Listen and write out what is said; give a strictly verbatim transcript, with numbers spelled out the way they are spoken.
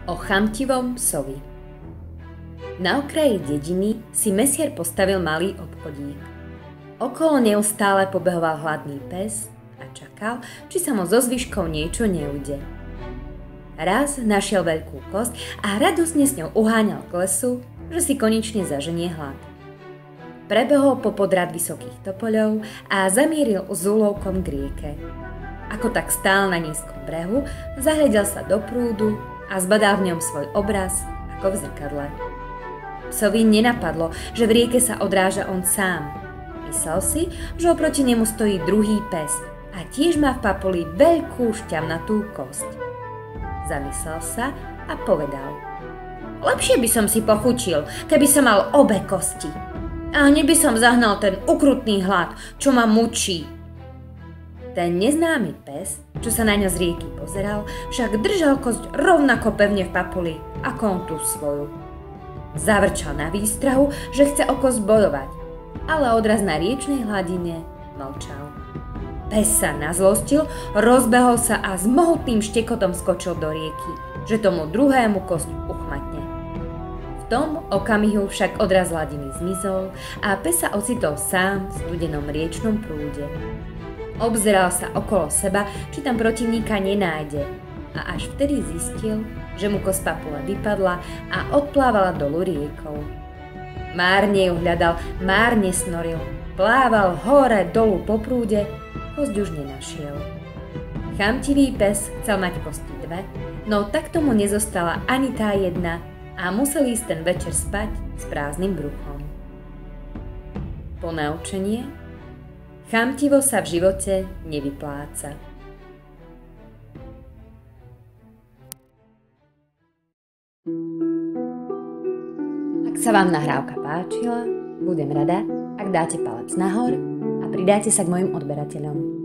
O chamtivom psovi. Na okraji dediny si mesiar postavil malý obchodík. Okolo neustále pobehoval hladný pes a čakal, či sa mu zo zvyškov niečo neujde. Raz našiel veľkú kosť a radosne s ňou uháňal k lesu, že si konečne zaženie hlad. Prebehol po podrad vysokých topoľov a zamieril s úlovkom k rieke. Ako tak stál na nízkom brehu, zahľadel sa do prúdu a zbadal v ňom svoj obraz ako v zrkadle. Psovi nenapadlo, že v rieke sa odráža on sám. Myslel si, že oproti nemu stojí druhý pes a tiež má v papuli veľkú šťavnatú kosť. Zamyslel sa a povedal: Lepšie by som si pochučil, keby som mal obe kosti. A hneď by som zahnal ten ukrutný hlad, čo ma mučí. Ten neznámy pes, čo sa na ňo z rieky pozeral, však držal kosť rovnako pevne v papuli, ako on tú svoju. Zavrčal na výstrahu, že chce o kosť bojovať, ale odraz na riečnej hladine mlčal. Pes sa nazlostil, rozbehol sa a s mohutným štekotom skočil do rieky, že tomu druhému kosť uchmatne. V tom okamihu však odraz hladiny zmizol a pes sa ocitol sám v studenom riečnom prúde. Obzeral sa okolo seba, či tam protivníka nenájde, a až vtedy zistil, že mu kosť papule vypadla a odplávala dolu riekou. Márne ju hľadal, márne snoril, plával hore dolu po prúde, kosť už nenašiel. Chamtivý pes chcel mať kosti dve, no tak tomu nezostala ani tá jedna a musel ísť ten večer spať s prázdnym bruchom. Ponaučenie: chamtivo sa v živote nevypláca. Ak sa vám nahrávka páčila, budem rada, ak dáte palec nahor a pridáte sa k mojim odberateľom.